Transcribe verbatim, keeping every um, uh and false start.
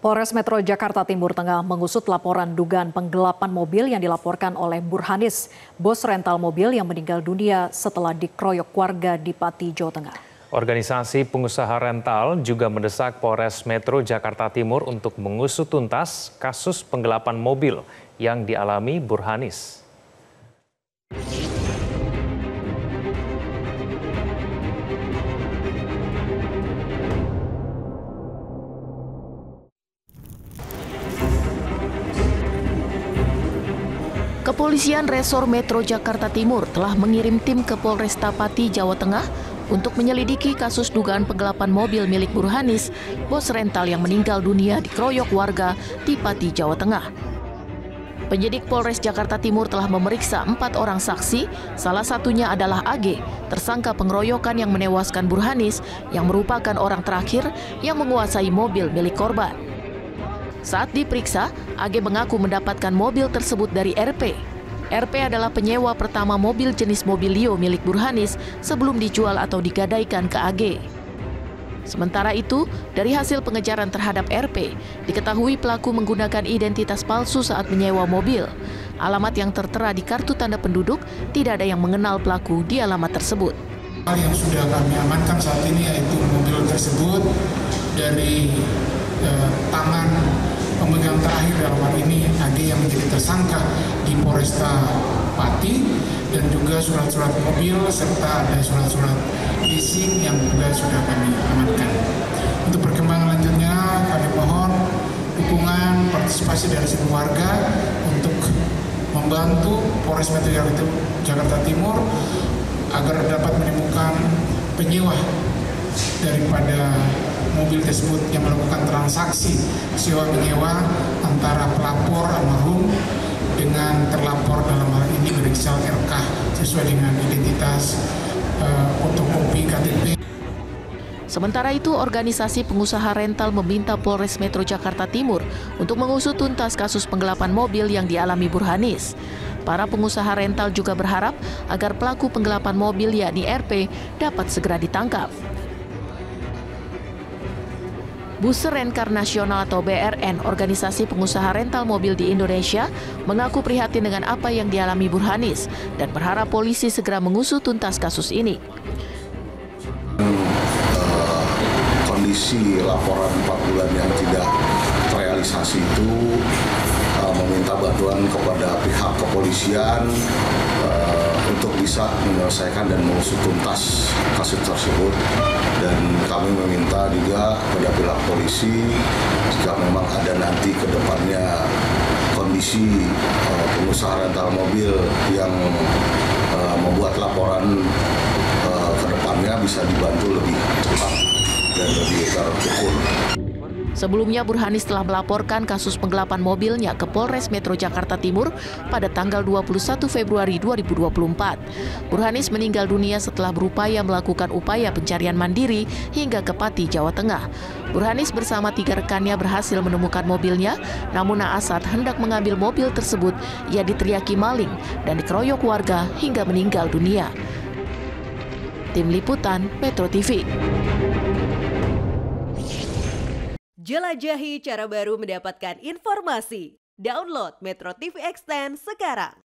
Polres Metro Jakarta Timur tengah mengusut laporan dugaan penggelapan mobil yang dilaporkan oleh Burhanis, bos rental mobil yang meninggal dunia setelah dikeroyok warga di Pati, Jawa Tengah. Organisasi pengusaha rental juga mendesak Polres Metro Jakarta Timur untuk mengusut tuntas kasus penggelapan mobil yang dialami Burhanis. Kepolisian Resor Metro Jakarta Timur telah mengirim tim ke Polresta Pati, Jawa Tengah untuk menyelidiki kasus dugaan penggelapan mobil milik Burhanis, bos rental yang meninggal dunia dikeroyok warga di Pati, Jawa Tengah. Penyidik Polres Jakarta Timur telah memeriksa empat orang saksi, salah satunya adalah A G, tersangka pengeroyokan yang menewaskan Burhanis yang merupakan orang terakhir yang menguasai mobil milik korban. Saat diperiksa, A G mengaku mendapatkan mobil tersebut dari R P. R P adalah penyewa pertama mobil jenis Mobilio milik Burhanis sebelum dijual atau digadaikan ke A G. Sementara itu, dari hasil pengejaran terhadap R P, diketahui pelaku menggunakan identitas palsu saat menyewa mobil. Alamat yang tertera di kartu tanda penduduk tidak ada yang mengenal pelaku di alamat tersebut. Yang sudah kami amankan saat ini yaitu mobil tersebut dari eh, tangan pemegang terakhir dalam hal ini A G yang menjadi tersangka di Polresta Pati, dan juga surat-surat mobil serta ada surat-surat leasing yang juga sudah kami amankan. Untuk perkembangan lanjutnya kami mohon dukungan partisipasi dari semua warga untuk membantu Polres Metro Jakarta Timur agar dapat menemukan penyewa daripada mobil tersebut yang melakukan transaksi sewa menyewa antara pelapor almarhum dengan terlapor, dalam hal ini berinisial R K sesuai dengan identitas uh, fotokopi K T P. Sementara itu, organisasi pengusaha rental meminta Polres Metro Jakarta Timur untuk mengusut tuntas kasus penggelapan mobil yang dialami Burhanis. Para pengusaha rental juga berharap agar pelaku penggelapan mobil yakni R P dapat segera ditangkap. Buser Rencar Nasional atau B R N, organisasi pengusaha rental mobil di Indonesia, mengaku prihatin dengan apa yang dialami Burhanis dan berharap polisi segera mengusut tuntas kasus ini. Uh, kondisi laporan empat bulan yang tidak terrealisasi itu uh, meminta bantuan kepada pihak kepolisian uh, untuk bisa menyelesaikan dan mengusut tuntas kasus tersebut. Dan kami meminta juga kepada pihak polisi jika memang ada nanti ke depannya kondisi uh, pengusaha rental mobil yang uh, membuat laporan uh, ke depannya bisa dibantu lebih cepat dan lebih terukur. Sebelumnya, Burhanis telah melaporkan kasus penggelapan mobilnya ke Polres Metro Jakarta Timur pada tanggal dua puluh satu Februari dua ribu dua puluh empat. Burhanis meninggal dunia setelah berupaya melakukan upaya pencarian mandiri hingga ke Pati, Jawa Tengah. Burhanis bersama tiga rekannya berhasil menemukan mobilnya, namun naas saat hendak mengambil mobil tersebut, ia diteriaki maling dan dikeroyok warga hingga meninggal dunia. Tim Liputan Metro T V. Jelajahi cara baru mendapatkan informasi. Download Metro T V Extend sekarang.